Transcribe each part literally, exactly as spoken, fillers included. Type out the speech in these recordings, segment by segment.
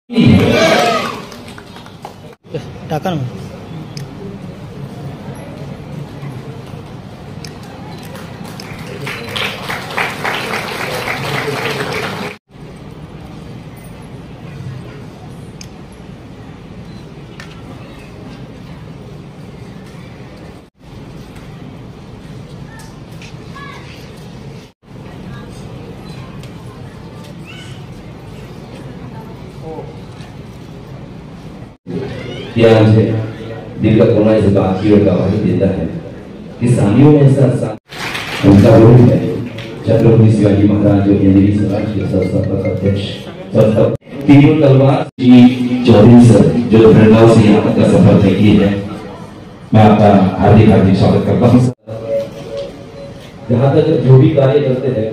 टाका ना प्यार से दिल का कोना इस बात की ओर गवाही देता है कि सानियों में ऐसा उनका रोल है छत्रपति शिवाजी महाराज जो हिंदी स्वराज के संस्थापक अध्यक्ष संस्थापक तीनों तलवार जी चौधरी सर जो भरगांव से यहाँ तक का सफर तय किए हैं, मैं आपका हार्दिक हार्दिक स्वागत करता हूँ। जहाँ तक जो भी कार्य करते हैं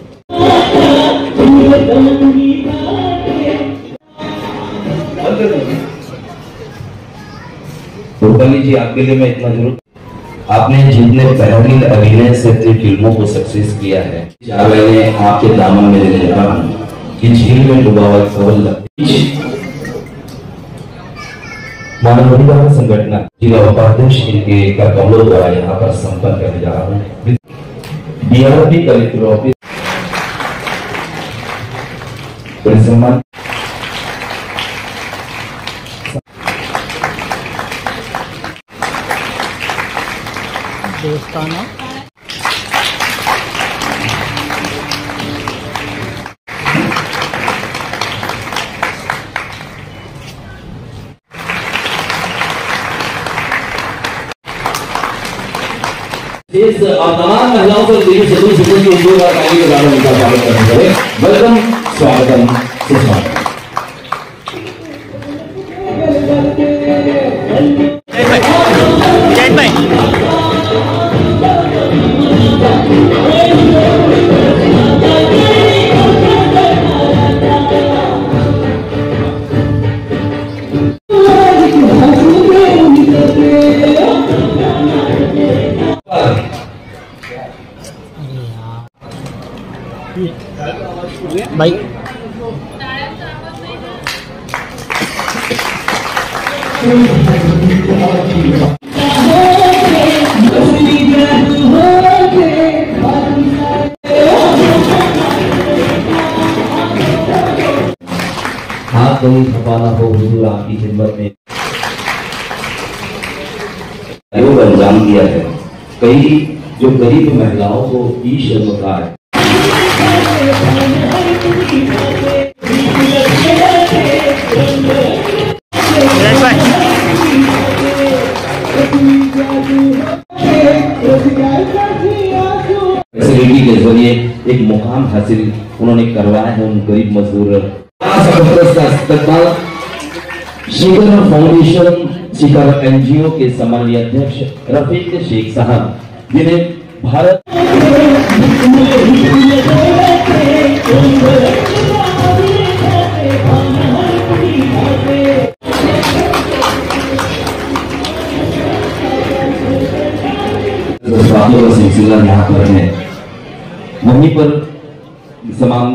रूपाली जी, आपके लिए मैं इतना जरूर, आपने जितने बेहतरीन अभिनय से अपनी फिल्मों को सक्सेस किया है, चार महीने आपके दामन में लेने लगा हूँ कि झील में डूबा हुआ कवल मानवाधिकार संगठन जिला उपाध्यक्ष इनके का कमलों द्वारा यहाँ पर संपन्न करने जा रहा हूँ। डीआरपी कलेक्टर ऑफिस बड़े सम्मान दोस्ताना इस तमाम महिलाओं को दिल्ली से दूर से दूर दो बार आगे बढ़ाने का स्वागत करने के लिए वेलकम, स्वागतम, सुस्वागतम। जैन भाई भाई हाथ नहीं थपाना हो हुजूर आपकी खिदमत में योग अंजाम दिया है। कई जो गरीब महिलाओं को ई शर्मता है, फैसिलिटी के जरिए एक मुकाम हासिल उन्होंने करवाया है उन गरीब मजदूर। शिखर फाउंडेशन शिखर एनजीओ के सम्मानीय अध्यक्ष रफीक शेख साहब, जिन्हें भारत बातों का सिलसिला यहाँ पर है, वहीं पर तमाम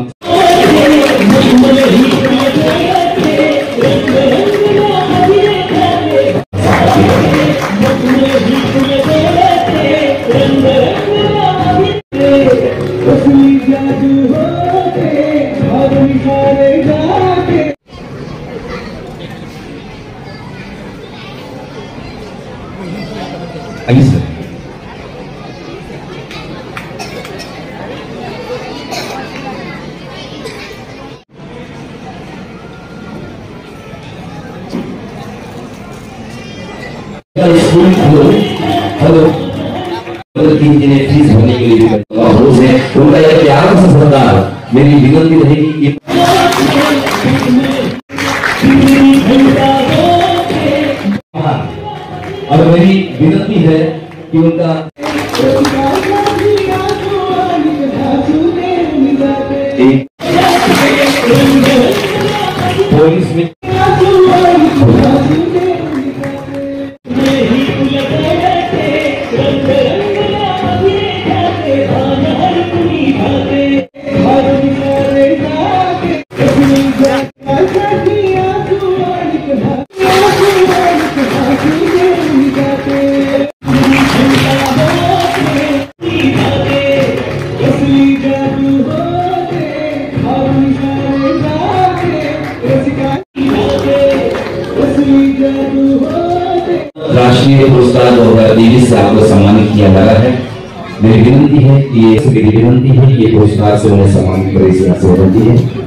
आइए सर। हेलो हेलो तीन दिन फीस भरने के लिए उनका यह प्यार से सरकार मेरी विनती रहेगी कि और मेरी विनती है कि उनका एक पुलिस में Yeah. किया जा रहा है। मेरी विनती है कि ये मेरी विनती है कि ये पुरस्कार से उन्हें सम्मानित करे, इस यहाँ से विनती है।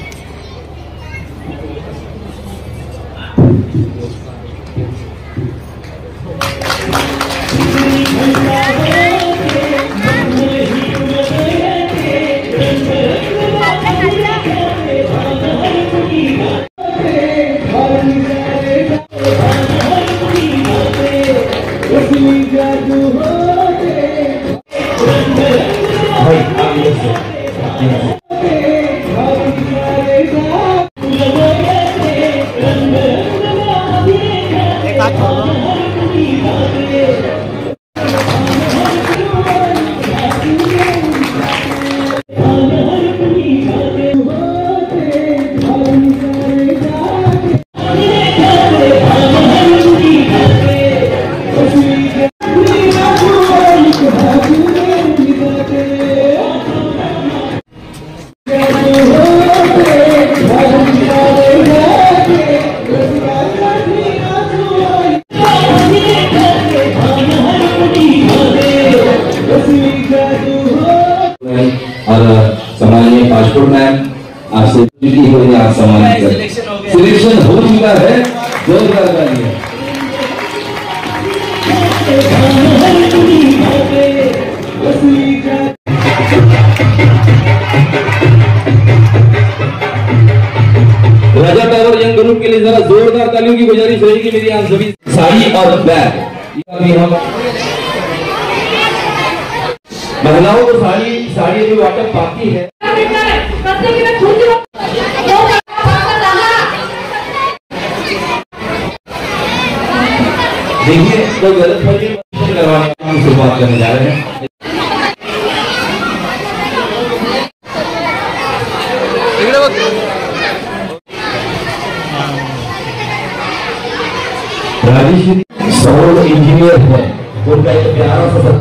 और सम्मानीय पासपोर्ट मैम आपसे आप सम्मानित कर सिलेक्शन हो चुका है। जोरदार तालियां। राजा टावर यंग ग्रुप के लिए जरा जोरदार तालियों की गुजारिश रहेगी मेरी आप सभी। साड़ी और बैग हम महिलाओं को साड़ी साड़ी जो वाटअप बाकी है। देखिए कोई गलत फर्जी करवाने का हम शुरुआत करने जा रहे हैं। राजेश सौर इंजीनियर है, उनका एक प्यारा सा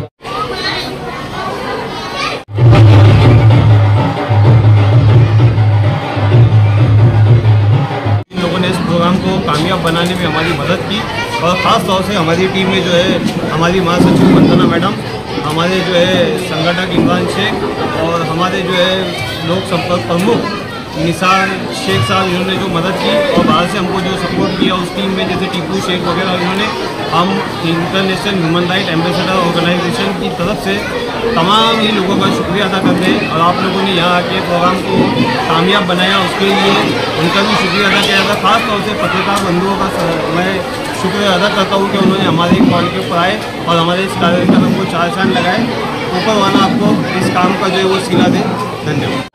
को कामयाब बनाने में हमारी मदद की और ख़ास तौर से हमारी टीम में जो है हमारी महासचिव वंदना मैडम, हमारे जो है संगठक इमरान शेख और हमारे जो है लोक संपर्क प्रमुख निसार शेख साहब, इन्होंने जो मदद की और बाहर से हमको जो सपोर्ट किया उस टीम में जैसे टीपू शेख वगैरह, इन्होंने हम international human right ambassador organisation की तरफ से तमाम ही लोगों का शुक्रिया अदा करते हैं और आप लोगों ने यहाँ आके प्रोग्राम को कामयाब बनाया उसके लिए उनका भी शुक्रिया अदा किया था। खास तौर से पत्रकार बंधुओं का मैं शुक्रिया अदा करता हूँ कि उन्होंने हमारे कॉल के ऊपर आए और हमारे इस कार्यक्रम को चार चांद लगाए। ऊपर वाला आपको इस काम का जो है वो सिला दे। धन्यवाद।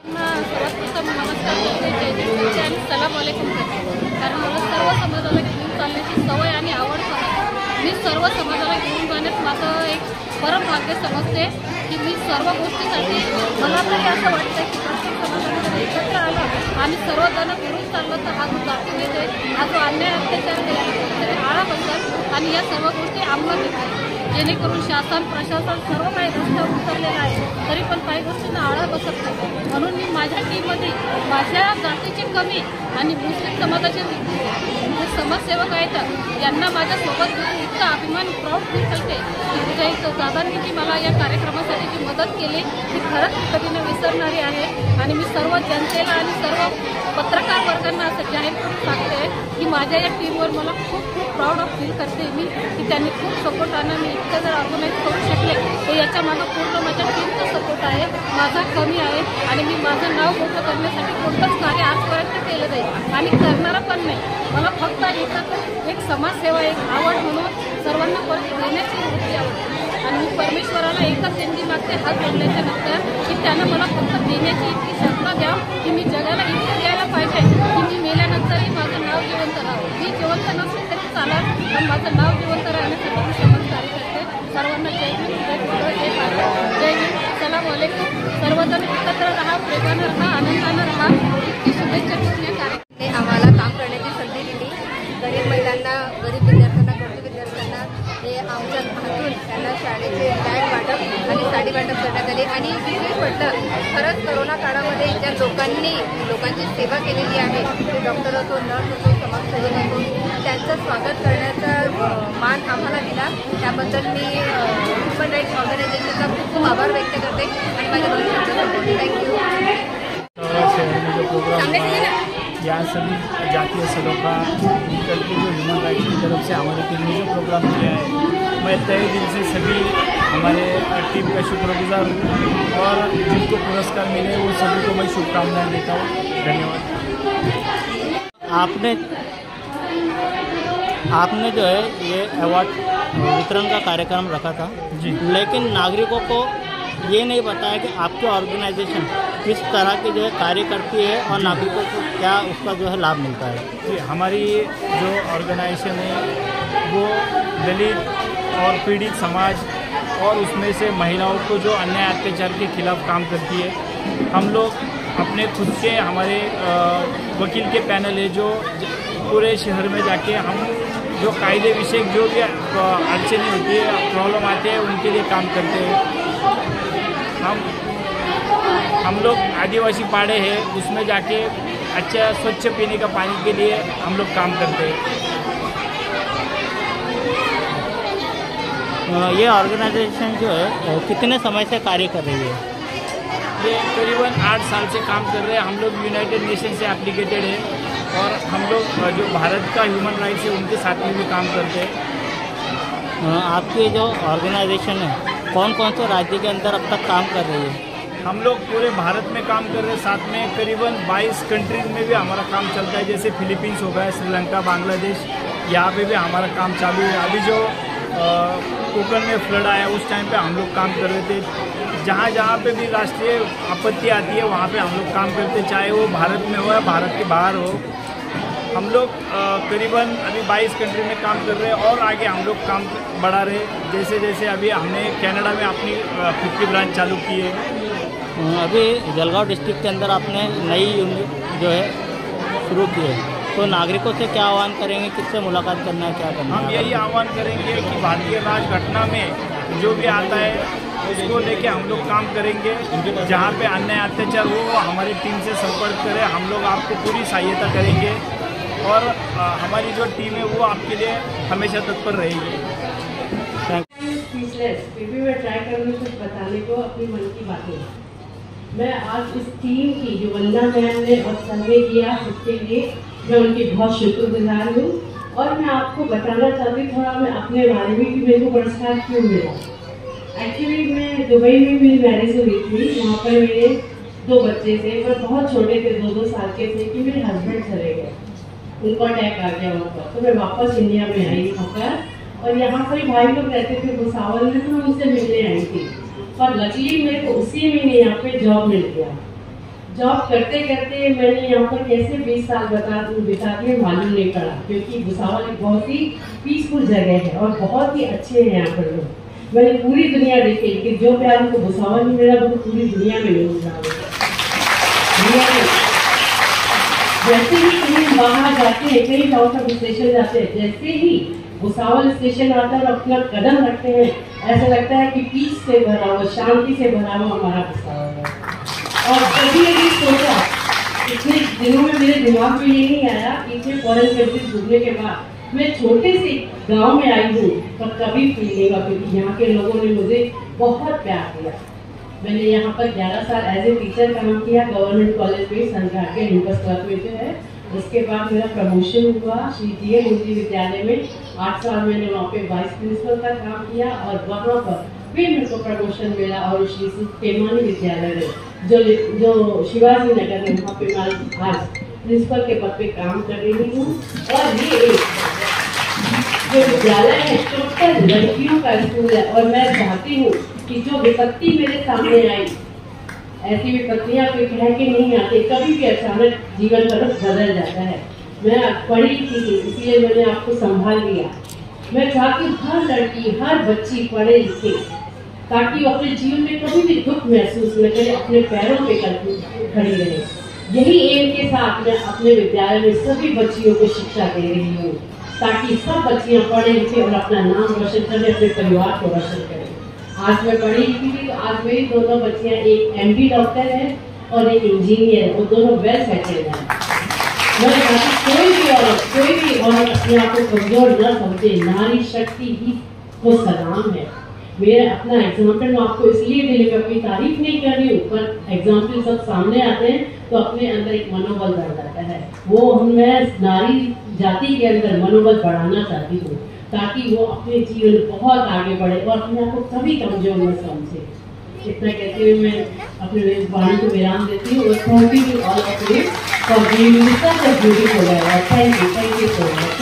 मी सर्व समाजाला घेऊन जाण्यात माझं एक परम भाग्य समजते की मी सर्व गोष्टीसाठी मला तरी असं वाटतं की प्रत्येक समाजामध्ये एकत्र आलं आणि सर्वजण फिरून चाललं तर हा जो दाखवून येते, हा जो अन्याय अत्याचार केला आळा बसतात आणि या सर्व गोष्टी अंमलात येतात, जेणेकरून शासन प्रशासन सर्व काही रस्त्यावर उतरलेलं आहे तरी पण काही गोष्टींना आळा बसत नाही। म्हणून मी माझ्या टीममध्ये माझ्या जातीची कमी आणि मुस्लिम समाजाचे जे समाजसेवक आहेत यांना माझ्यासोबत घेऊन इतका अभिमान प्राऊड फील करते की तुझ्या इथं दादांनी जी मला या कार्यक्रमासाठी जी मदत केली ती खरंच कधीने विसरणारी आहे। आणि मी सर्व जनतेला आणि सर्व पत्रकार वर्गांना असं जाहीर करून सांगते की माझ्या या टीमवर मला खूप खूप प्राऊड ऑफ फील करते मी की त्यांनी खूप सपोर्ट आणा मी इतकं जर ऑर्गनाईज करू शकले तर याच्या मागं पूर्ण माझ्या टीमचा सपोर्ट आहे, माझा कमी आहे आणि मी माझं नाव मोठं करण्यासाठी कोणतंच कार्य आजपर्यंत केलं जाईल आणि करणारं पण नाही। मला फक्त इथं एक समाजसेवा एक आवड म्हणून सर्वांना परत देण्याची वृत्ती आवडते आणि मी परमेश्वराला एकच देणगी मागते हात जोडल्याच्या नंतर की त्यानं मला फक्त देण्याची इतकी क्षमता द्या की मी जगाला इतकं द्यायला पाहिजे की मी मेल्यानंतरही माझं नाव जिवंत राहावं। मी जिवंत नसले तरी चालत पण माझं नाव जिवंत राहण्यासाठी मी समाज कार्य करते। सर्वांना जय भीम, जय भारत, जय भारत, जय हिंद, सलाम वालेकुम। सर्वजण एकत्र राहा, प्रेमानं राहा, आनंदानं राहा, इतकी शुभेच्छा देऊन कार्य आम्हाला काम करण्याची संधी दिली। गरीब महिलांना, गरीब विद्यार्थ्यांना, गरजू विद्यार्थ्यांना हे आमच्या हातून त्यांना शाळेचे बॅग वाटप आणि साडी वाटप करण्यात आले आणि विशेष म्हटलं खरंच करोना काळामध्ये ज्या लोकांनी लोकांची सेवा केलेली आहे, ते डॉक्टर असो, नर्स असो, समाजसेवक असो, त्यांचं स्वागत करण्याचा मान आम्हाला दिला, त्याबद्दल मी ह्युमन राईट्स ऑर्गनायझेशनचा खूप खूप आभार व्यक्त करते आणि माझ्या दोन शब्दांसाठी थँक्यू। शहर में जो प्रोग्राम यहाँ सभी जातीय सलों का मिलकर के जो ह्यूमन राइट्स की तरफ से हमारी टीम ने जो प्रोग्राम किया है, मैं तहे दिल से सभी हमारे टीम का शुक्रगुजार हूँ और जिनको पुरस्कार मिले वो सभी को मैं शुभकामनाएं देता हूँ। धन्यवाद। आपने आपने जो है ये अवार्ड वितरण का कार्यक्रम रखा था जी, लेकिन नागरिकों को ये नहीं बताया कि आपकी ऑर्गेनाइजेशन किस तरह की जो है कार्य करती है और नागरिकों को क्या उसका जो है लाभ मिलता है। जी, हमारी जो ऑर्गेनाइजेशन है वो दलित और पीड़ित समाज और उसमें से महिलाओं को जो अन्याय अत्याचार के खिलाफ काम करती है। हम लोग अपने खुद के हमारे वकील के पैनल है जो पूरे शहर में जाके हम जो कायदे विषय जो भी अड़चनी होती है, प्रॉब्लम आते हैं, उनके लिए काम करते हैं। हम हम लोग आदिवासी पाड़े हैं, उसमें जाके अच्छा स्वच्छ पीने का पानी के लिए हम लोग काम करते हैं। ये ऑर्गेनाइजेशन जो है कितने समय से कार्य कर रही है? ये करीबन आठ साल से काम कर रहे हैं। हम लोग यूनाइटेड नेशन से एप्लीकेटेड है और हम लोग जो भारत का ह्यूमन राइट्स है उनके साथ में भी काम करते हैं। आपकी जो ऑर्गेनाइजेशन है कौन कौन से राज्य के अंदर अब तक काम कर रही है? हम लोग पूरे भारत में काम कर रहे हैं, साथ में करीबन बाईस कंट्रीज में भी हमारा काम चलता है, जैसे फिलीपींस हो गया, श्रीलंका, बांग्लादेश, यहाँ पे भी हमारा काम चालू है। अभी जो कोकण में फ्लड आया उस टाइम पे हम लोग काम कर रहे थे। जहाँ जहाँ पे भी राष्ट्रीय आपत्ति आती है वहाँ पे हम लोग काम करते, चाहे वो भारत में हो या भारत के बाहर हो। हम लोग करीबन अभी बाईस कंट्री में काम कर रहे हैं और आगे हम लोग काम बढ़ा रहे हैं। जैसे जैसे अभी हमने कनाडा में अपनी खुद की ब्रांच चालू की है। अभी जलगांव डिस्ट्रिक्ट के अंदर आपने नई यूनिट जो है शुरू की है, तो नागरिकों से क्या आह्वान करेंगे, किससे मुलाकात करना है, क्या करना है? हम यही आह्वान करेंगे कि भारतीय राज घटना में जो भी आता है उसको लेके हम लोग काम करेंगे। जहाँ पे अन्याय अत्याचार हो वो हमारी टीम से संपर्क करें, हम लोग आपको पूरी सहायता करेंगे और आ, हमारी जो टीम है वो आपके लिए हमेशा तत्पर रहेगी। फिर भी मैं ट्राई करूँगी कुछ बताने को अपनी मन की बातें। मैं आज इस टीम की जो वंदना मैम ने और सर्वे किया उसके लिए मैं उनकी बहुत शुक्रगुजार हूँ और मैं आपको बताना चाहती हूँ थोड़ा मैं अपने बारे में कि मेरे को पुरस्कार क्यों मिला। एक्चुअली मैं दुबई में मेरी मैरिज हुई थी, वहाँ पर मेरे दो बच्चे थे पर बहुत छोटे थे, दो दो साल के थे कि मेरे हस्बैंड चले गए, उनको अटैक आ गया वहाँ पर। तो मैं वापस इंडिया में आई यहाँ पर और यहाँ पर भाई लोग रहते थे भुसावल में, तो मैं उनसे मिलने आई थी। पर लकीली मेरे को उसी महीने यहाँ पे जॉब मिल गया। जॉब करते करते मैंने यहाँ पर कैसे बीस साल बता बिता दिए मालूम नहीं पड़ा, क्योंकि भुसावल एक बहुत ही पीसफुल जगह है और बहुत ही अच्छे हैं यहाँ पर लोग। मैंने पूरी दुनिया देखी कि जो प्यार उनको भुसावल में मिला वो पूरी दुनिया में मिल रहा है। जैसे ही कहीं बाहर जाते हैं, कहीं आउट ऑफ स्टेशन जाते हैं, जैसे ही भुसावल स्टेशन आता है और अपना कदम रखते हैं, ऐसा लगता है कि पीस से भरा हुआ, शांति से भरा हुआ हमारा भुसावल है। और कभी नहीं सोचा, इतने दिनों में मेरे दिमाग में ये नहीं आया कि इतने फॉरेन कंट्रीज घूमने के बाद मैं छोटे से गांव में आई हूँ, पर कभी फील नहीं हुआ, क्योंकि यहाँ के लोगों ने मुझे बहुत प्यार दिया। मैंने यहाँ पर ग्यारह साल एज ए टीचर काम किया गवर्नमेंट कॉलेज में, संघाट के कैंपस क्लब में जो है। उसके बाद मेरा प्रमोशन हुआ श्री जी ए मुंशी विद्यालय में। आठ साल मैंने वहाँ पे वाइस प्रिंसिपल का काम किया और वहाँ पर फिर मेरे को प्रमोशन मिला और श्री खेमानी विद्यालय में जो जो शिवाजी नगर में, वहाँ पे मैं आज प्रिंसिपल के पद पे काम कर रही हूँ। और ये एक जो विद्यालय है टोटल लड़कियों का स्कूल है और मैं चाहती हूँ कि जो विपत्ति मेरे सामने आई, ऐसी विपत्तियाँ कोई कह के नहीं आती, कभी भी अचानक जीवन तरफ बदल जाता है। मैं पढ़ी लिखी थी इसलिए मैंने आपको संभाल लिया। मैं चाहती हूँ हर लड़की हर बच्ची पढ़े लिखे ताकि वो अपने जीवन में कभी भी दुख महसूस न करे, अपने पैरों पे खड़ी रहे। यही एम के साथ मैं अपने विद्यालय में सभी बच्चियों को शिक्षा दे रही हूँ ताकि सब बच्चियाँ पढ़े लिखे और अपना नाम रोशन करें, अपने परिवार को रोशन करें। आज मैं पढ़ी लिखी थी तो आज मेरी दोनों बच्चियाँ, एक एम डी डॉक्टर है और एक इंजीनियर, वो दोनों वेल सेटल्ड हैं। मैं चाहती कोई भी औरत कोई भी औरत और अपने आप को कमजोर न समझे। नारी शक्ति ही को सलाम है। मेरा अपना एग्जाम्पल मैं आपको इसलिए दे रही हूँ, अपनी तारीफ नहीं कर रही हूँ, पर एग्जाम्पल सब सामने आते हैं तो अपने अंदर एक मनोबल बढ़ जाता है। वो हम मैं नारी जाति के अंदर मनोबल बढ़ाना चाहती हूँ ताकि वो अपने जीवन बहुत आगे बढ़े और अपने आप को कभी कमजोर न समझे। इतना कहते हुए मैं अपने वाणी को विराम देती हूँ। Thank you to all of you for giving me such a beautiful award. Thank you, thank you so much.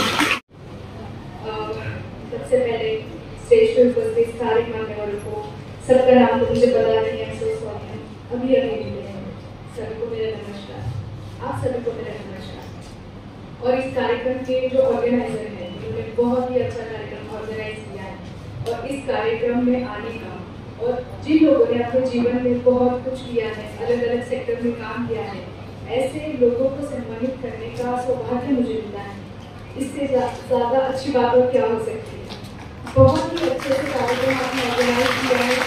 सबसे पहले स्टेज पर उपस्थित सारे मान्यवरों को सबका नाम तो मुझे पता नहीं है, सो सॉरी, अभी अभी मिले हैं। सभी को मेरा नमस्कार, आप सभी को मेरा नमस्कार। और इस कार्यक्रम के जो ऑर्गेनाइजर हैं उन्होंने बहुत ही अच्छा कार्यक्रम ऑर्गेनाइज किया है और इस कार्यक्रम में आने का और जिन लोगों ने अपने जीवन में बहुत कुछ किया है, अलग अलग सेक्टर में काम किया है, ऐसे लोगों को सम्मानित करने का सौभाग्य मुझे मिला है। इससे ज़्यादा अच्छी बात और क्या हो सकती है। बहुत ही अच्छे से कार्यक्रम आपने ऑर्गेनाइज किया है,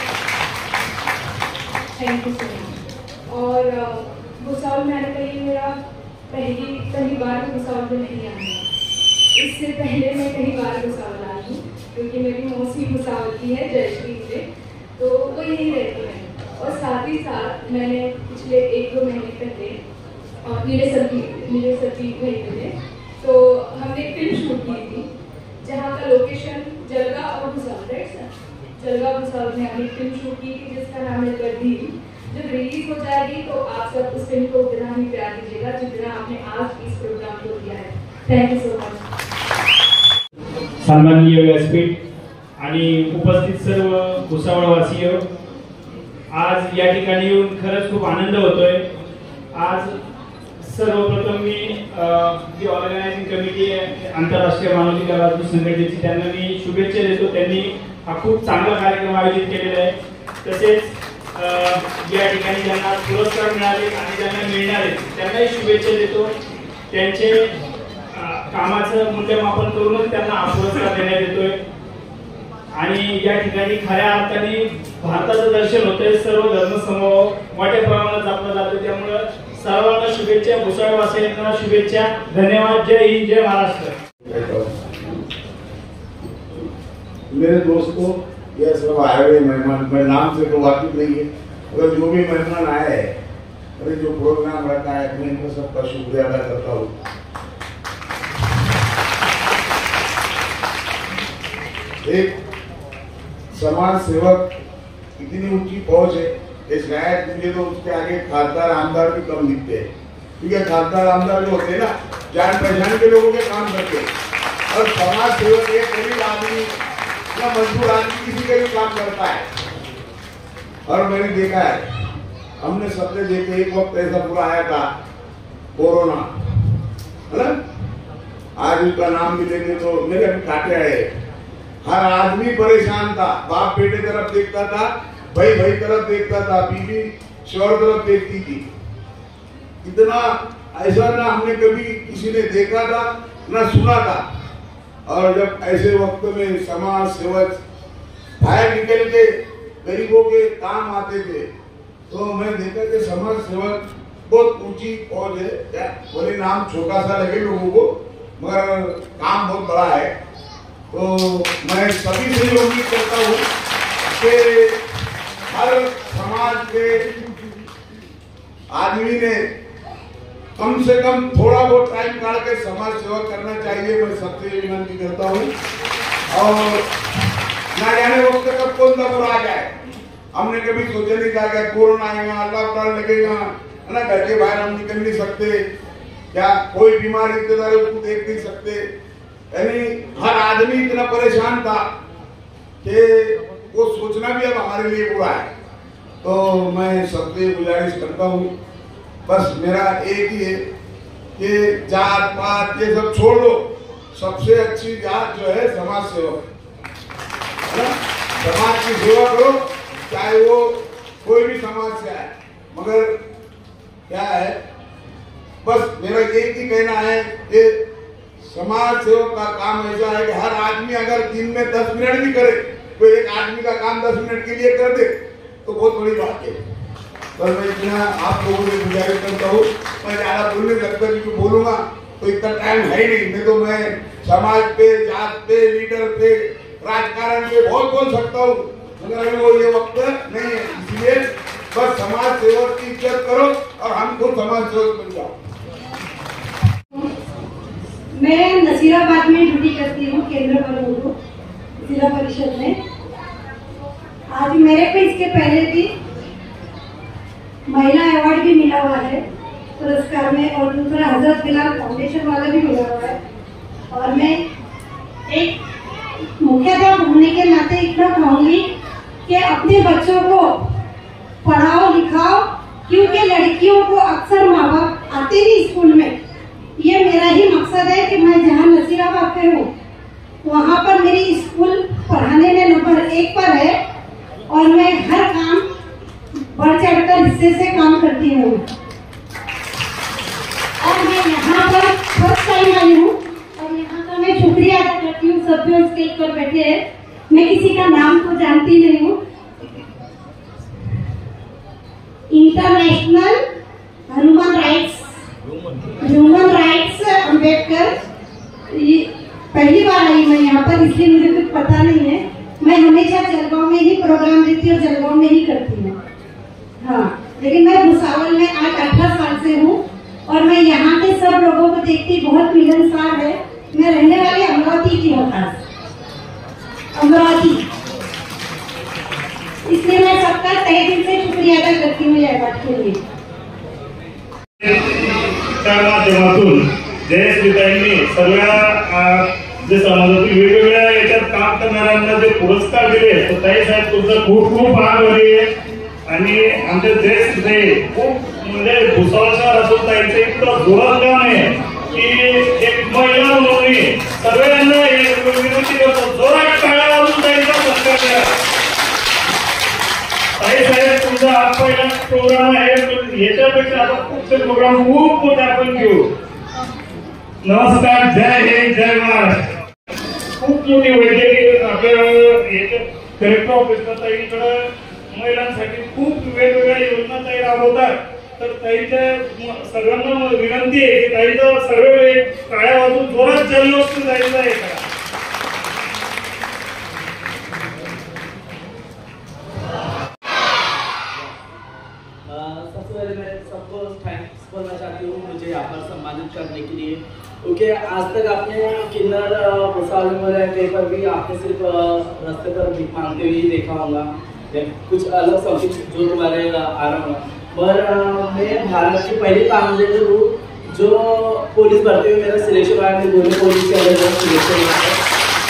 थैंक यू सो मच। और भुसावल में आने का ये मेरा पहली पहली बार भुसावल में नहीं आना है। इससे पहले मैं कई बार भुसावल आई हूँ क्योंकि मेरी मौसी भुसावल की है, जयश्री मुझे, तो वो यही रहती है। और साथ ही साथ मैंने पिछले एक दो महीने पहले और मेरे सभी मेरे सभी महीने में तो हमने एक फिल्म शूट की थी जहाँ का लोकेशन जलगा और भुसावल, राइट सर, जलगा भुसावल में हमने फिल्म शूट की थी जिसका नाम है गर्दी। जब रिलीज हो जाएगी तो आप सब उस फिल्म को उतना ही प्यार दीजिएगा जितना आपने आज इस प्रोग्राम को दिया है। Thank you so much. सन्माननीय व्यासपीठ आणि उपस्थित सर्व भुसावळवासीय, आज या ठिकाणी येऊन खरंच खूप आनंद होतोय। आज सर्वप्रथम मी जी ऑर्गनायझिंग कमिटी आहे आंतरराष्ट्रीय मानवाधिकार राजदूत संघटनेची त्यांना मी शुभेच्छा देतो। त्यांनी हा खूप चांगला कार्यक्रम आयोजित केलेला आहे। तसेच या ठिकाणी ज्यांना पुरस्कार मिळाले आणि ज्यांना मिळणार आहेत त्यांनाही शुभेच्छा देतो। त्यांचे कामाचं मूल्यमापन करूनच त्यांना हा पुरस्कार देण्यात येतोय आणि या ठिकाणी खऱ्या अर्थाने भारताचं दर्शन होतंय। सर्व धर्मसमूह मोठ्या प्रमाणात जपला जातो, त्यामुळे सर्वांना शुभेच्छा, भुसावळवासियांना शुभेच्छा। धन्यवाद। जय हिंद, जय महाराष्ट्र। मेरे दोस्तों, यह सब आए हुए मेहमान, मैं नाम से तो वाकिफ नहीं है, अगर जो भी मेहमान आए हैं, अरे जो प्रोग्राम रखा है, मैं इनका सबका शुक्रिया अदा करता हूँ। एक समाज सेवक इतनी ऊंची पहुंच है कि शायद मुझे तो उसके आगे खासदार आमदार भी कम दिखते हैं, क्योंकि खासदार आमदार जो होते हैं ना, जान पहचान के लोगों के काम करते हैं और समाज सेवक एक गरीब आदमी या मजदूर आदमी किसी का भी काम करता है। और मैंने देखा है, हमने सबने देखे, एक वक्त ऐसा पूरा आया था कोरोना, है ना, आज उसका नाम भी लेंगे तो मेरे अभी काटे आए। हर आदमी परेशान था, बाप बेटे तरफ देखता था, भाई भाई तरफ देखता था, बीवी शोहर तरफ देखती थी। इतना ऐसा ना हमने कभी किसी ने देखा था ना सुना था। और जब ऐसे वक्त में समाज सेवक बाहर निकल के गरीबों के काम आते थे तो मैं देखा कि समाज सेवक बहुत ऊंची पहुंच है। क्या बोले, नाम छोटा सा लगे लोगों को, मगर काम बहुत बड़ा है। तो मैं सभी से ये उम्मीद करता हूँ कि हर समाज के आदमी ने कम से कम थोड़ा बहुत टाइम काट के समाज सेवा करना चाहिए। मैं सबसे ये विनती करता हूँ। और ना जाने वक्त कब कौन सा बुरा आ जाए, हमने कभी सोचा नहीं था कि कोरोना आएगा, लॉकडाउन लगेगा, है ना, घर के बाहर हम निकल नहीं सकते, क्या कोई बीमार रिश्तेदार उसको देख नहीं सकते। यानी हर आदमी इतना परेशान था कि वो सोचना भी अब हमारे लिए बुरा है। तो मैं सबसे गुजारिश करता हूँ, बस मेरा एक ही है कि जात पात ये सब छोड़ दो, सबसे अच्छी जात जो है समाज सेवक, समाज की सेवा करो, चाहे वो कोई भी समाज से आए। मगर क्या है, बस मेरा एक ही कहना है कि समाज सेवक का काम ऐसा है कि हर आदमी अगर दिन में दस मिनट भी करे, तो एक आदमी का काम दस मिनट के लिए कर दे तो बहुत बड़ी बात है। पर मैं इतना आप लोगों से गुजारिश करता हूँ, मैं ज्यादा बोलने लगता क्योंकि बोलूंगा तो इतना टाइम है नहीं, नहीं तो मैं समाज पे, जात पे, लीडर पे, राजकारण पे बहुत बोल सकता हूँ, मगर अभी वो ये वक्त नहीं है। इसलिए बस समाज सेवक की इज्जत करो और हम खुद समाज सेवक बन जाओ। मैं नसीराबाद में ड्यूटी करती हूँ, केंद्र पर जिला परिषद में। आज मेरे को इसके पहले भी महिला अवार्ड भी मिला हुआ है पुरस्कार में, और दूसरा हजरत बिलाल फाउंडेशन वाला भी मिला हुआ है। और मैं एक मुख्याध्यापक होने के नाते इतना कहूँगी कि अपने बच्चों को पढ़ाओ लिखाओ, क्योंकि लड़कियों को अक्सर माँ बाप आते नहीं स्कूल में। ये मेरा ही मकसद है कि मैं जहाँ नसीराबाद पे हूँ वहाँ पर मेरी स्कूल पढ़ाने में नंबर एक पर है, और मैं हर काम बढ़ चढ़कर हिस्से से काम करती हूँ। और मैं यहाँ पर फर्स्ट टाइम आई हूँ, और यहाँ का मैं शुक्रिया अदा करती हूँ सब जो स्टेज पर बैठे हैं। मैं किसी का नाम तो जानती नहीं हूँ। International human rights human rights Ambedkar, पहली बार आई मैं यहाँ पर, इसलिए मुझे कुछ पता नहीं है। मैं हमेशा जलगांव में ही प्रोग्राम देती हूँ, जलगांव में ही करती हूँ। हाँ, लेकिन मैं भुसावल में आज अठारह साल से हूँ, और मैं यहाँ के सब लोगों को देखती, बहुत मिलनसार है। मैं रहने वाली अमरावती की हूँ, अमरावती, इसलिए मैं सबका तहे दिल से शुक्रिया अदा करती हूँ या बात के लिए। त्या माध्यमातून जयश्रीताईंनी सगळ्या जे समाजातील वेगवेगळ्या याच्यात काम करणाऱ्यांना जे पुरस्कार दिले, तर ताई साहेब तुमचं खूप खूप आभारी आहे। आणि आमच्या जयश्रीताई खूप म्हणजे भुसावळ शहर असून ताईचं इतकं जोरात काम आहे की एक महिला म्हणून सगळ्यांना एक विनंती करतो, जोरात टाळ्या वाजवून ताईंचा सत्कार करा। ताई साहेब तुमचा हा पहिला प्रोग्राम आहे, याच्यापेक्षा आता पुढचे प्रोग्राम खूप मोठे आपण घेऊ। नमस्कार, जय हिंद, जय महाराष्ट्र। खूप मोठी वैद्यकीय आपल्या कलेक्टर ऑफिसला ताईकडे महिलांसाठी खूप वेगवेगळ्या योजना ताई राबवतात। तर ताईच्या सगळ्यांना विनंती आहे की ताईचा सर्व टाळ्या वाजवून जोरात जल्लोष ताईचा आहे का। सबसे पहले मैं सबको थैंक्स बोलना चाहती हूँ मुझे यहाँ पर सम्मानित करने के लिए, क्योंकि आज तक आपने किन्नर भुसावल में कहीं पर भी आपने सिर्फ रास्ते पर भीख मांगते हुए देखा होगा, कुछ अलग सब कुछ जो तुम्हारे आ रहा हूँ। पर मैं भारत की पहली ट्रांसजेंडर हूँ जो पुलिस भर्ती में मेरा सिलेक्शन हुआ है। दोनों पुलिस के अलग अलग सिलेक्शन हुआ है,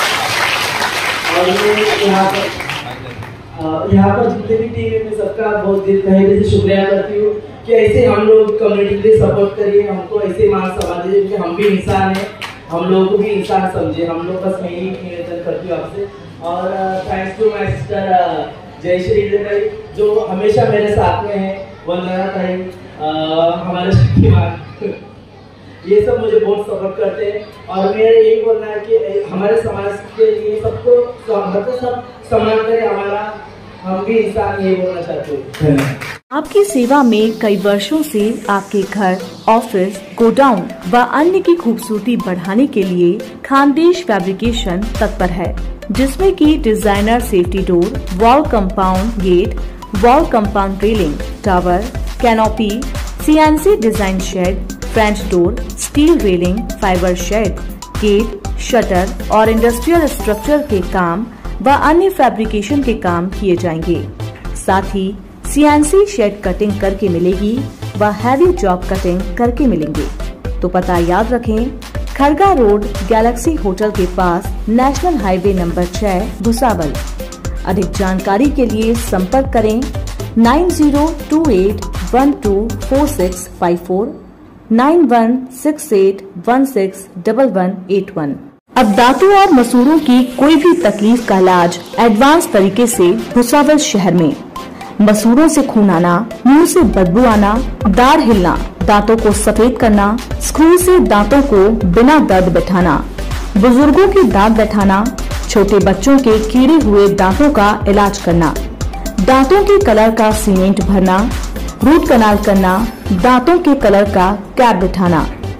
और मैं यहाँ पर यहाँ पर जितने भी टीम है मैं सबका बहुत दिल तहे दिल से शुक्रिया करती हूँ कि ऐसे हम लोग कम्युनिटी के लिए सपोर्ट करिए, हमको ऐसे मान समझ दीजिए कि हम भी इंसान हैं, हम लोगों को भी इंसान समझे। हम लोग बस मैं ही निवेदन करती हूँ आपसे। और thanks to my sister Jayshree ताई जो हमेशा मेरे साथ में है, वंदना ताई, हमारे शक्तिमान, ये सब मुझे बहुत सपोर्ट करते हैं। और मेरा यही बोलना है कि हमारे समाज के लिए सबको मतलब सब सम्मान करें हमारा, हम भी इंसान, यही बोलना चाहते हैं। आपकी सेवा में कई वर्षों से आपके घर, ऑफिस, गोडाउन व अन्य की खूबसूरती बढ़ाने के लिए खानदेश फैब्रिकेशन तत्पर है, जिसमें कि designer safety door, wall compound gate, wall compound railing, tower, canopy, CNC design shed, French door, steel railing, fibre shed, gate, shutter और इंडस्ट्रियल स्ट्रक्चर के काम व अन्य फैब्रिकेशन के काम किए जाएंगे। साथ ही सीएनसी शेड कटिंग करके मिलेगी व हैवी जॉब कटिंग करके मिलेंगे। तो पता याद रखें, खरगा रोड, गैलेक्सी होटल के पास, नेशनल हाईवे नंबर छह, भुसावल। अधिक जानकारी के लिए संपर्क करें nine zero two eight one two four six five four, nine one six eight one six double one eight one. अब दांतों और मसूड़ों की कोई भी तकलीफ का इलाज एडवांस तरीके से भुसावल शहर में। मसूड़ों से खून आना, मुंह से बदबू आना, दाढ़ हिलना, दांतों को सफेद करना, स्क्रू से दांतों को बिना दर्द बैठाना, बुजुर्गों की दांत बैठाना, छोटे बच्चों के कीड़े हुए दांतों का इलाज करना, दांतों के कलर का सीमेंट भरना, रूट कनाल करना, दांतों के कलर का कैप बिठाना,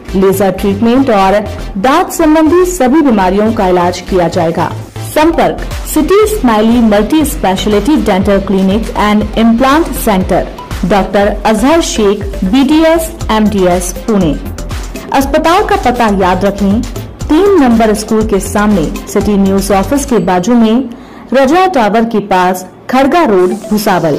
लेजर ट्रीटमेंट और दांत संबंधी सभी बीमारियों का इलाज किया जाएगा। संपर्क city smiley multi speciality dental clinic and implant centre, doctor Azhar Shaikh, B D S M D S Pune. अस्पताल का पता याद रखें, तीन नंबर स्कूल के सामने, सिटी न्यूज ऑफिस के बाजू में, रजा टावर के पास, खड़गा रोड, भुसावल।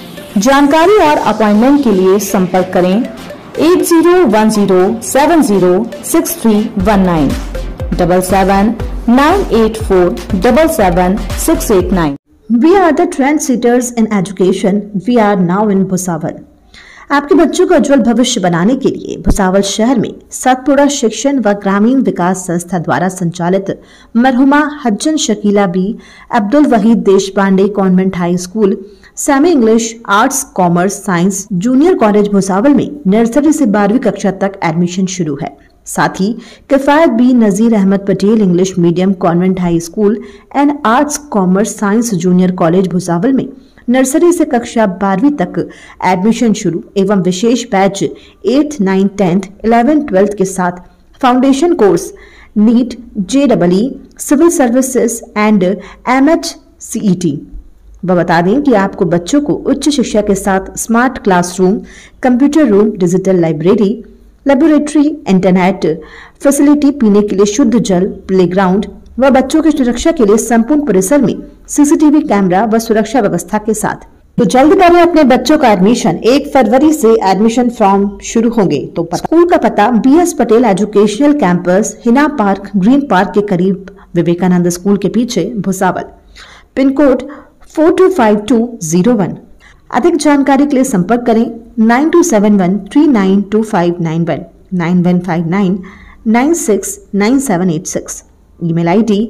जानकारी और अपॉइंटमेंट के लिए संपर्क करें eight zero one zero seven zero six three one nine, double seven nine eight four double seven six eight nine. We are the trendsetters in education. We are now in Bhusawal. आपके बच्चों का उज्जवल भविष्य बनाने के लिए भुसावल शहर में सतपुड़ा शिक्षण व ग्रामीण विकास संस्था द्वारा संचालित मरहुमा Hajjan Shakila Bi Abdul Wahid Desh Pande convent high school, semi English, arts, commerce, science junior college Bhusawal में नर्सरी से बारहवीं कक्षा तक एडमिशन शुरू है। साथ ही Kifayat Bi Nazir Ahmed Patel English medium convent high school and arts, commerce, science junior college Bhusawal में नर्सरी से कक्षा बारहवीं तक एडमिशन शुरू एवं विशेष batch eight, nine, tenth, eleven, twelfth के साथ foundation course NEET, J double E, civil services and M H C E T. वह बता दें कि आपको बच्चों को उच्च शिक्षा के साथ smart classroom, computer room, digital library, laboratory, internet facility, पीने के लिए शुद्ध जल, प्लेग्राउंड व बच्चों की सुरक्षा के लिए संपूर्ण परिसर में सीसीटीवी कैमरा व सुरक्षा व्यवस्था के साथ। तो जल्द करें अपने बच्चों का एडमिशन। एक फरवरी से एडमिशन फॉर्म शुरू होंगे। तो स्कूल का पता B S Patel educational campus, Hina park, green park के करीब, विवेकानंद स्कूल के पीछे, Bhusawal. Pin code four two five two zero one. अधिक जानकारी के लिए संपर्क करें nine two seven one three nine two five nine one, nine one five nine nine six nine seven eight six. Email I D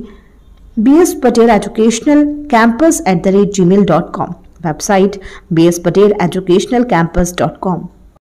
B S Patel educational campus at the rate G mail dot com. Website B S Patel educational campus dot com.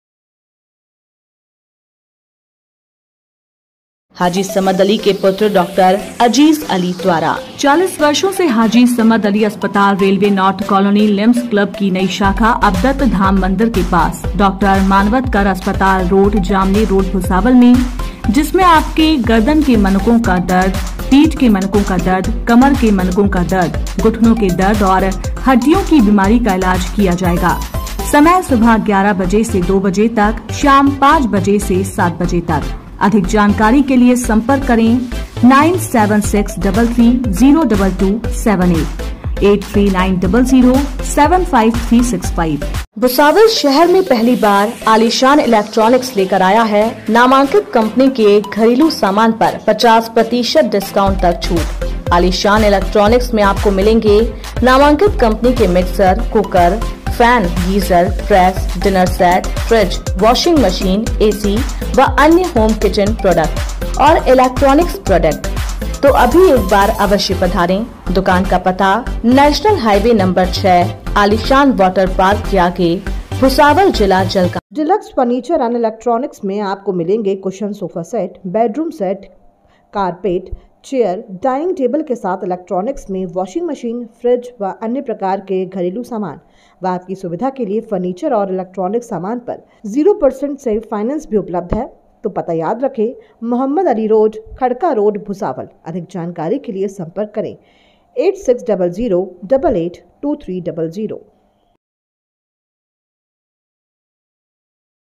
Haji Samad Ali के पुत्र doctor अजीज अली द्वारा चालीस वर्षों से हाजी समद अली अस्पताल, railway north colony, लिम्स club की नई शाखा अबदत्त धाम मंदिर के पास, डॉक्टर मानवतकर अस्पताल रोड, जामनी रोड, भुसावल में, जिसमें आपके गर्दन के मनकों का दर्द, पीठ के मनकों का दर्द, कमर के मनकों का दर्द, घुटनों के दर्द और हड्डियों की बीमारी का इलाज किया जाएगा। समय सुबह ग्यारह बजे से दो बजे तक, शाम पाँच बजे से सात बजे तक। अधिक जानकारी के लिए संपर्क करें nine seven six double three zero double two seven eight, eight three nine double zero seven five three six five. Bhusawal शहर में पहली बार आलीशान इलेक्ट्रॉनिक्स लेकर आया है नामांकित कंपनी के घरेलू सामान पर पचास प्रतिशत डिस्काउंट तक छूट। आलीशान इलेक्ट्रॉनिक्स में आपको मिलेंगे नामांकित कंपनी के mixer, cooker, fan, geyser, press, dinner set, fridge, washing machine, AC व अन्य होम किचन प्रोडक्ट और इलेक्ट्रॉनिक्स प्रोडक्ट। तो अभी एक बार अवश्य पधारें। दुकान का पता नेशनल हाईवे नंबर छह, आलीशान वाटर पार्क के आगे, भुसावल, जिला Jalgaon. Deluxe furniture and electronics में आपको मिलेंगे cushion sofa set, bedroom set, carpet, chair, dining table के साथ इलेक्ट्रॉनिक्स में वॉशिंग मशीन, फ्रिज व अन्य प्रकार के घरेलू सामान व आपकी सुविधा के लिए फर्नीचर और इलेक्ट्रॉनिक सामान पर जीरो परसेंट से फाइनेंस भी उपलब्ध है। तो पता याद रखें, मोहम्मद अली रोड, खड़का रोड, भुसावल। अधिक जानकारी के लिए संपर्क करें eight six double zero double eight two three double zero.